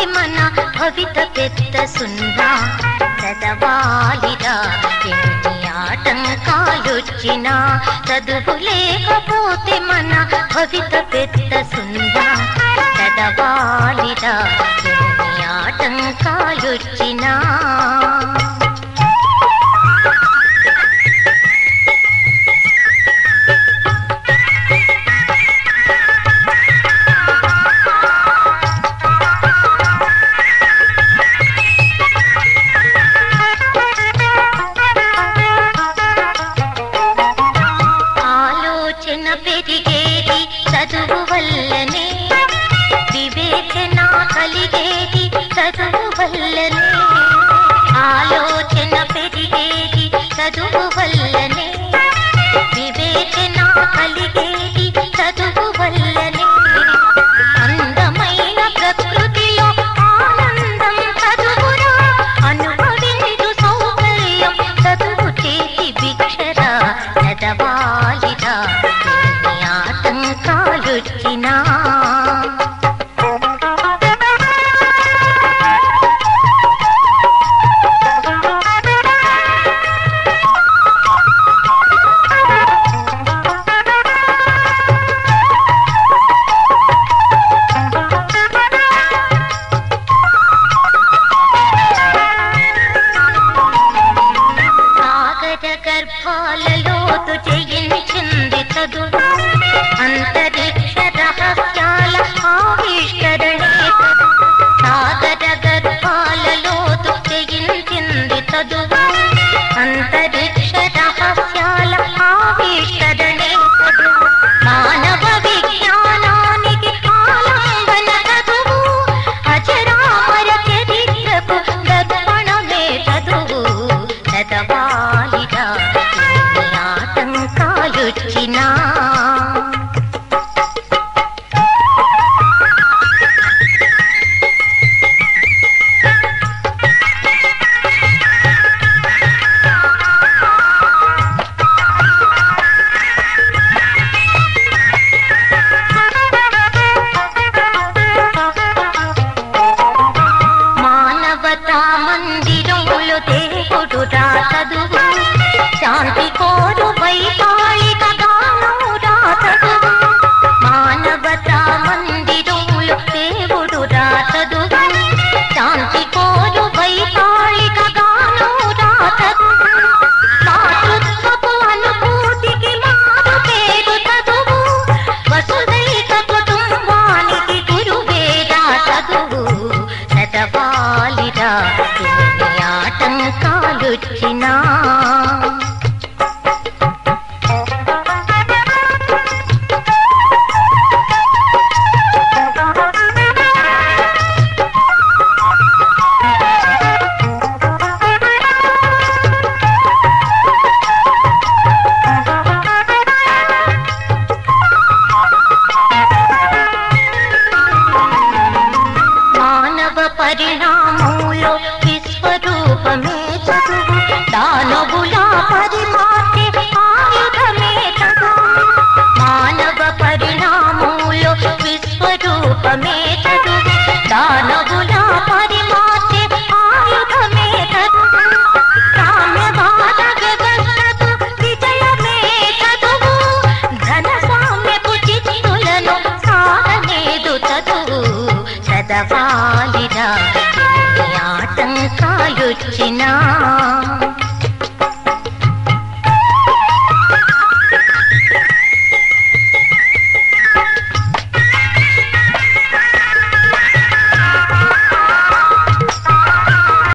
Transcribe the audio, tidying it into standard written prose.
మన భవిత పెద్ద సున్నా చదవాలిరా ఎన్ని ఆటంకాలొచ్చినా చదువు లేకపోతే మన భవిత పెద్ద సున్నా చదవాలిరా ఎన్ని ఆటంకాలొచ్చినా పెరిగేది చదువు వల్లనే వివేచన కలిగేది చదువు వల్లనే ఆలోచన పెరిగేది చదువు వల్లనే వివేచన కలిగేది చదువు వల్లనే అందమైన ప్రకృతిలో ఆనందం చదువురా అనుభవించు సౌకర్యం చదువు చేసి భిక్షరా చదవాలిరా ఆటంకాలొచ్చినా సాగర గర్భాలలోతు జయించింది చదువు అంతరిక్ష రహస్యాల ఆవిష్కరణే సాగర గర్భాలలోతు జయించింది చదువు అంతరిక్ష రహస్యాల ఆవిష్కరణే మానవ విజ్ఞానానికి ఆలంబన చదువు అజరామర చరిత్రకు దర్పణమే చదువు చదవాలిరా ఆటంకాలొచ్చినా మానవతా మందిరంలో దేవుడు రా చదువు శాంతి కోరు వైతాళిక గానం రా చదువు మానవతా మందిరంలో దేవుడు రా చదువు శాంతి కోరు వైతాళిక గానం రా చదువు మాతృత్వపు అనుభూతికి మారు పేరు చదువు వసుదైక కుటుంబానికి గురువే రా చదువు చదవాలిరా ఎన్ని ఆటంకాలొచ్చినా మానవ పరిణామంలో విశ్వరూపమే చదువు దానవుల పరిమార్చే ఆయుధమే చదువు మానవ పరిణామంలో విశ్వరూపమే చదువు దానవుల పరిమార్చే ఆయుధమే చదువు సామ్యవాద వ్యవస్థకు విజయమే చదువు ధన సామ్యపు చిత్తులను సాధనేదు చదువు చదవాలిరా ఎన్ని ఆటంకాలొచ్చినా